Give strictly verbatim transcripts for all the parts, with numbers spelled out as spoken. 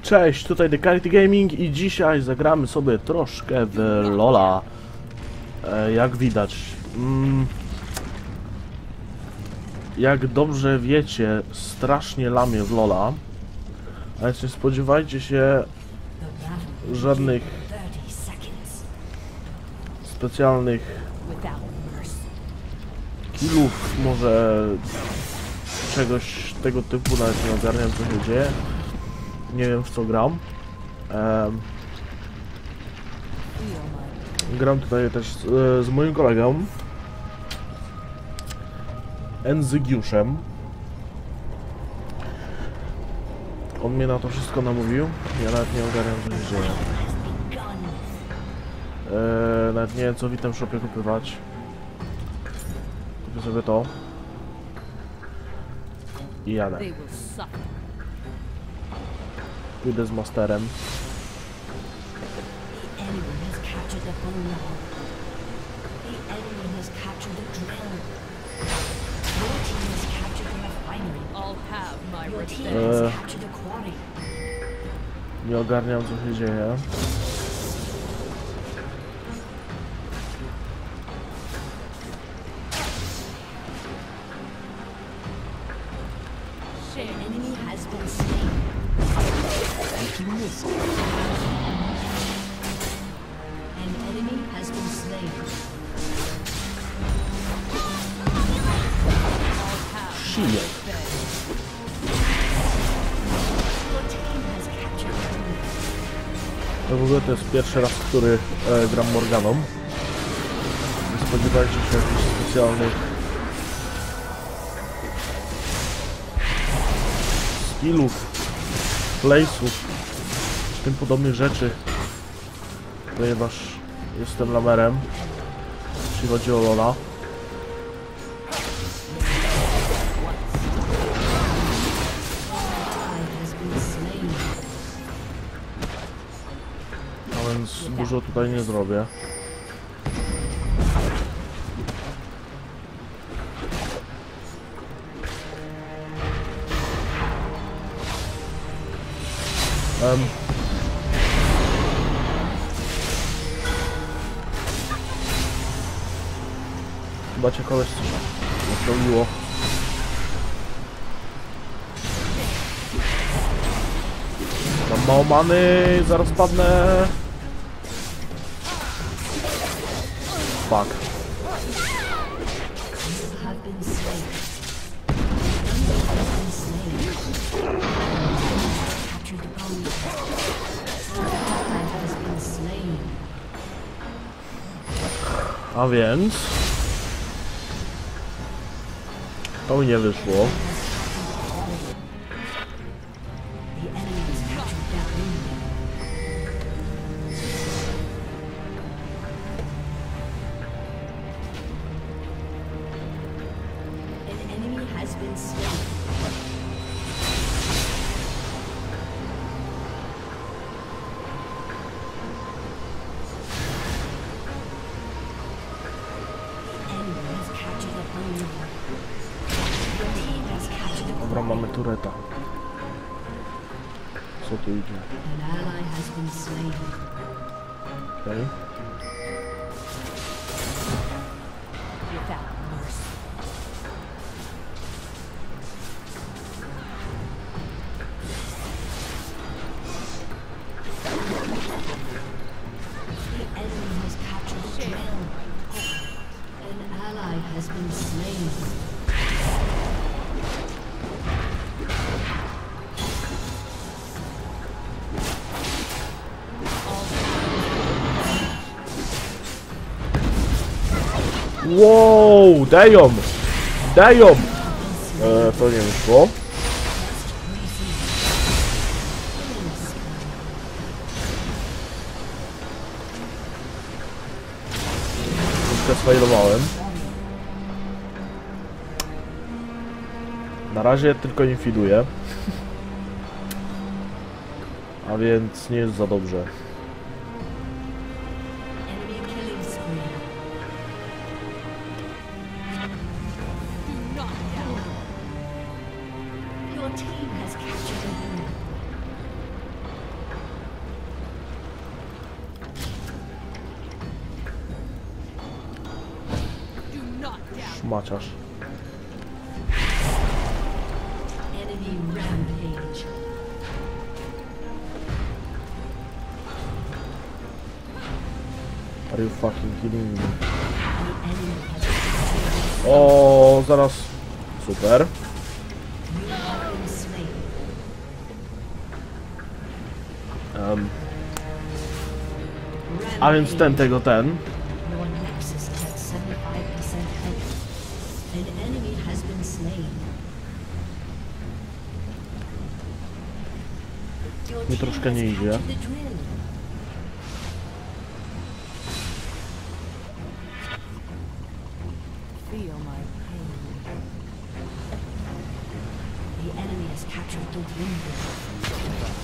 Cześć, tutaj The Karity Gaming i dzisiaj zagramy sobie troszkę w Lola. E, jak widać, mm, jak dobrze wiecie, strasznie lamię w Lola. A więc nie spodziewajcie się żadnych specjalnych killów, może czegoś tego typu, nawet nie ogarniam, co się dzieje. Nie wiem, w co gram. Um, gram tutaj też z, z moim kolegą Enzygiuszem. On mnie na to wszystko namówił. Ja nawet nie ogarniam, co się dzieje. Eee, nawet nie wiem, co w item shopie kupywać. Kupię sobie to i jadę. Pójdę z masterem. Eee, nie ogarniam, co się dzieje. To w ogóle to jest pierwszy raz, który e, gram Morganą. Nie spodziewajcie się jakichś specjalnych skillów, place'ów czy tym podobnych rzeczy, ponieważ jestem lamerem, jeśli chodzi o Lola. Więc dużo tutaj nie zrobię. Um. Chyba cię koleś coś naprawiło. Mam mało many, zaraz padnę. Fuck. A więc to mi nie wyszło. Dobra, mamy tureta. Co tu idzie? Okej. Okay. Wow, damn! Damn! E, to nie wyszło. Troszkę sfailowałem. Na razie tylko infiduję. A więc nie jest za dobrze. maciarz. Enemy rampage. Are you fucking kidding me? The enemy has O, zaraz. Super. you have been slain. Um, a więc ten tego ten. Your nexus is at seventy-five percent health. An enemy has been slain. Your Mi team troszkę has nie idzie. captured the drill. Feel my pain. The enemy has captured the window.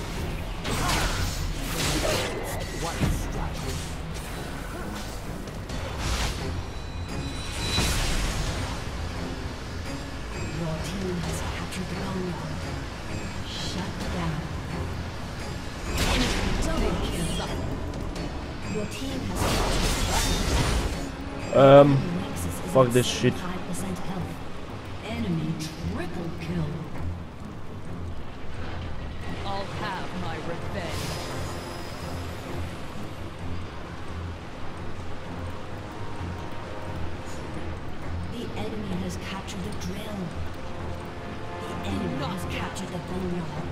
Your team has captured the boneyard. Shut down. Enemy double kill. Your team has captured Um, the nexus is fuck at this shit. seventy-five percent health. Enemy triple kill. I'll have my revenge. The enemy has captured the drill. The enemy has captured the boneyard.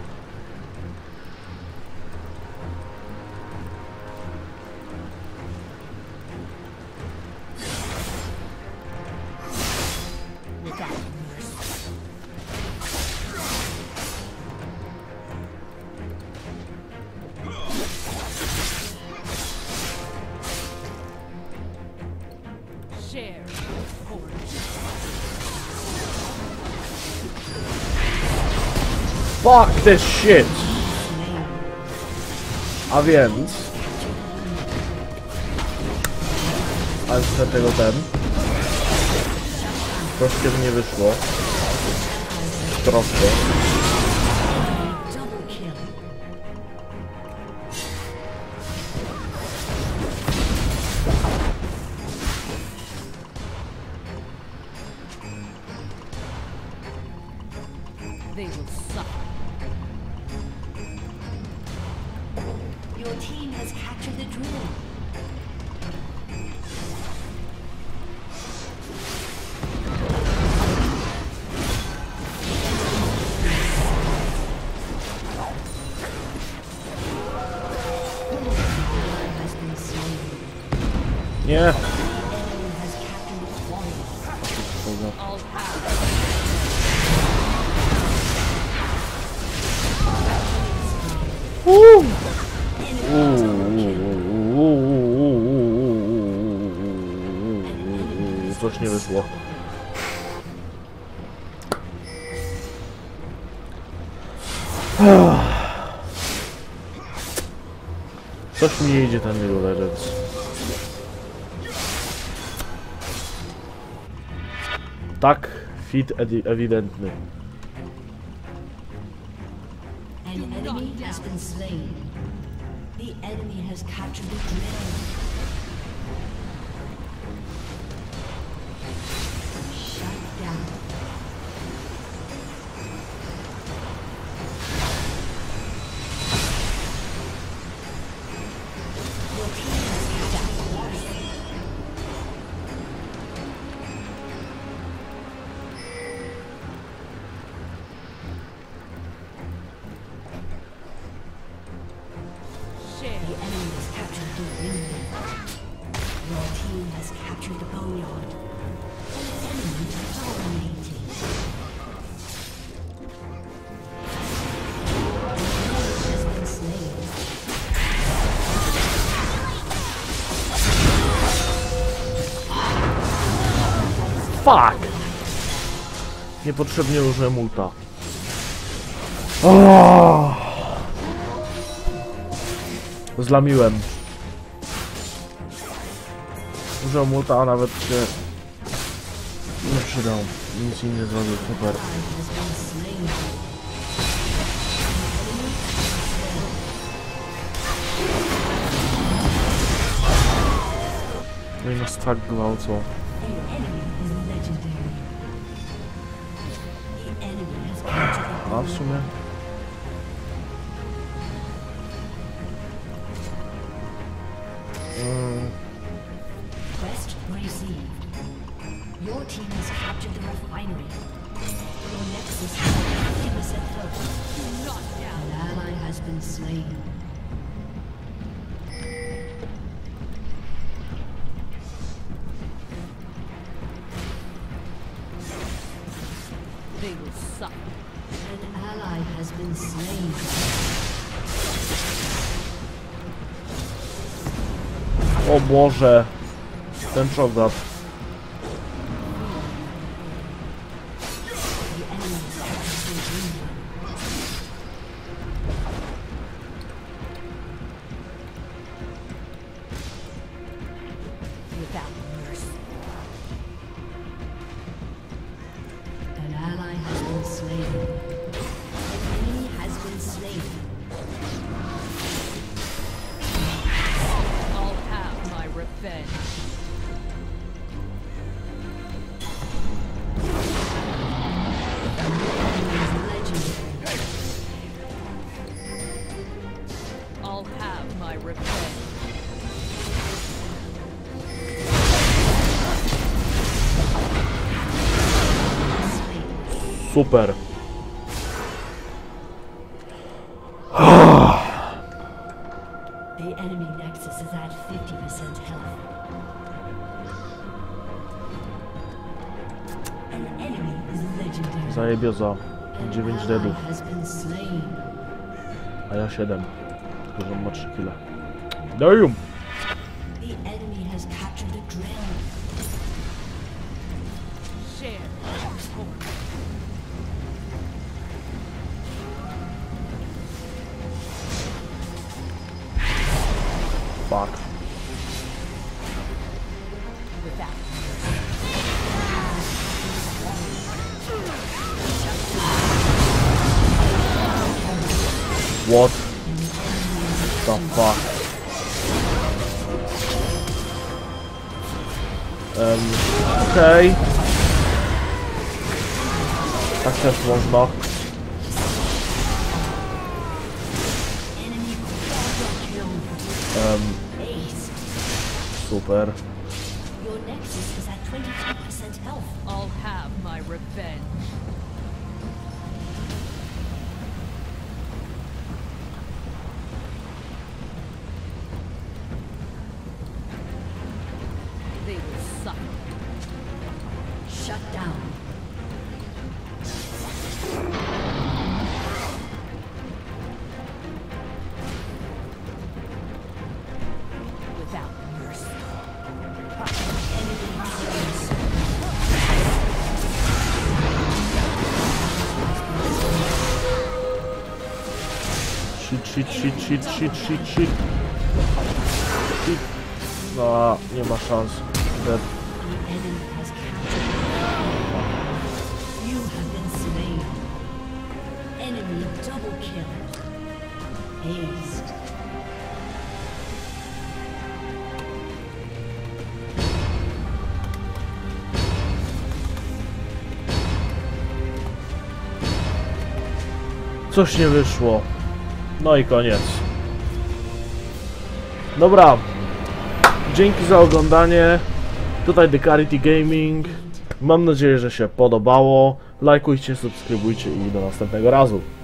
Without mercy. Share your fortune. Fuck this shit! A więc... A z tego ten... Troszkę mi nie wyszło. Troszkę. Double kill. They will suffer. Your team has captured the drill. Has been slain. Nie! Enemy has captured the warrior. I'll have Uuu. Coś nie wyszło. Coś mi nie idzie ten League of Legends. Tak, fit ewidentny. An enemy has been slain. The enemy has captured the drill. Shut down. Your team has captured the warrior. share. The enemy has captured the windmill. Your team has captured the boneyard. The enemy dominating. The enemy has been slain. Fuck! Niepotrzebnie użyłem ulta. Oh! Zlamiłem. Użyłem ulta, a nawet się nie przydał. Nic im nie zrobił, super. Has been slain. No i nas tak gwałcą. The enemy is legendary. A w sumie. Mm. Quest received. Your team has captured the refinery. Your nexus is fifty percent focused. Not down. An ally has been slain. They will suffer. An ally has been slain. O Boże! Ten czogat. The enemy has been wounded. Without mercy. An ally has been slain. An enemy has been slain. I'll have my revenge. Legendary. I'll have my revenge. Super. The enemy nexus is at fifty percent health. An enemy is legendary. Zajebioza. An dziewięć ally deadów, has been slain. a ja siedem. Tylko że on ma trzy kile. Damn! The enemy has captured the drill. Share. Hope. Fuck. Without What the fuck? Um, Okej. Okay. Tak też można. Enemy quadra kill. Um, Ace. super. Your nexus is at twenty-five percent health. I'll have my revenge. They will suffer. Shut down. Without mercy. Enemy kills. Shit, shit, shit, shit, shit, shit, shit. Shit. No, nie ma szans. Dead. The enemy has captured. You have been slain. Enemy double kill. Aced. Coś nie wyszło. No i koniec. Dobra. Dzięki za oglądanie. Tutaj The Carity Gaming. Mam nadzieję, że się podobało. Lajkujcie, subskrybujcie i do następnego razu.